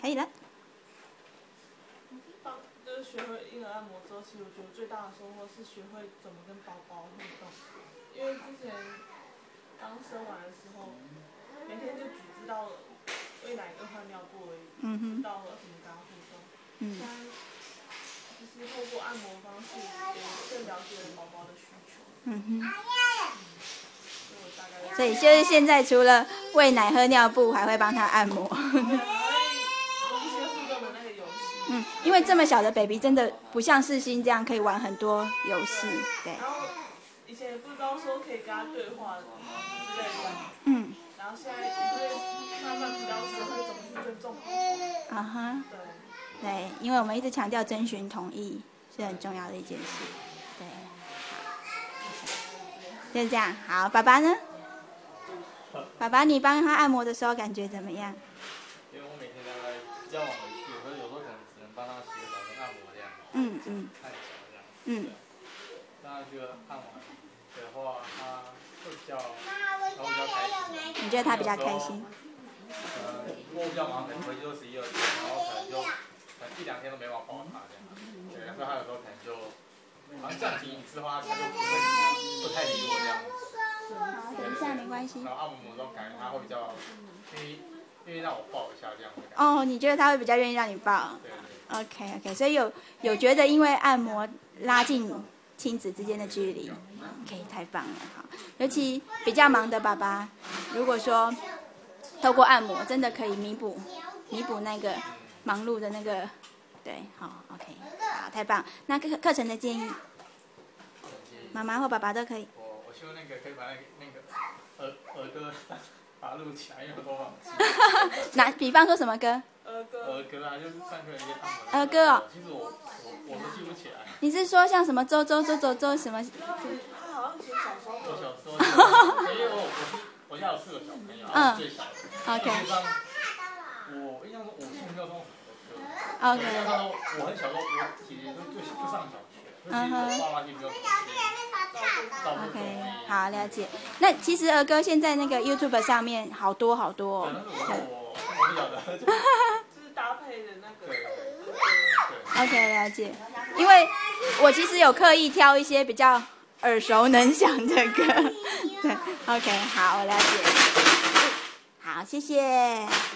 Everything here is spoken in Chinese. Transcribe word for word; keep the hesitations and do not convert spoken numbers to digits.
可以了。 就是学会婴儿按摩之后，其实我觉得最大的收获是学会怎么跟宝宝互动。因为之前刚生完的时候，每天就只知道喂奶跟换尿布而已， 嗯哼。 知道了怎么跟他互动。 嗯。 现在就是透过按摩方式，也更了解了宝宝的需求。 嗯哼。 所以就是现在除了喂奶喝尿布，还会帮他按摩。嗯，因为这么小的 baby 真的不像世新这样可以玩很多游戏，对。 然后以前也不知道说可以跟他对话之类的。 嗯。 然后现在也会慢慢比较学会怎么去尊重宝宝。 啊哈。 对。 对，因为我们一直强调征询同意是很重要的一件事。对。就是这样，好，爸爸呢？爸爸，你帮他按摩的时候感觉怎么样？ 因为我每天大概比较晚回去，所以有时候可能只能帮他洗个澡跟按摩这样。 嗯嗯。 看一下这样。 嗯。 让他觉得按完的话，他会比较，他会比较开心。 你觉得他比较开心？ 呃，如果比较忙，可能回去都十一二点，然后可能就可能一两天都没办法抱他这样。对，所以他有时候可能就，好像暂停一次的话，他就不会不太理我这样子。 好，等一下没关系。 然后按摩的时候感觉他会比较愿意愿意让我抱一下这样的感觉。 哦，你觉得他会比较愿意让你抱？ 对对。OK OK， 所以有有觉得因为按摩拉近亲子之间的距离 ，OK， 太棒了哈！尤其比较忙的爸爸，如果说透过按摩，真的可以弥补弥补那个忙碌的那个，对，好 OK， 好，太棒。那课课程的建议，妈妈或爸爸都可以。 我我希望那个可以把那个那个儿儿歌把它录起来，因为我都忘记。 哪？比方说什么歌？ 儿歌。 儿歌啊，就是上课一些按摩。 儿歌哦。 其实我我我都记不起来。 你是说像什么周周周周周什么？ 他好像以前小时候。 我小时候，因为我我我家有四个小朋友，然后最小的。 OK。 我印象中我是没有这种歌。 OK。 那时候我很小时候，我姐姐就就就上小学，所以其实我爸妈就没有什么时间照顾 OK， 好，了解。那其实儿歌现在那个 YouTube 上面好多好多哦。 对，我我不晓得。 就是搭配的那个。 OK， 了解。因为我其实有刻意挑一些比较耳熟能详的歌。对 ，OK， 好，我了解。好，谢谢。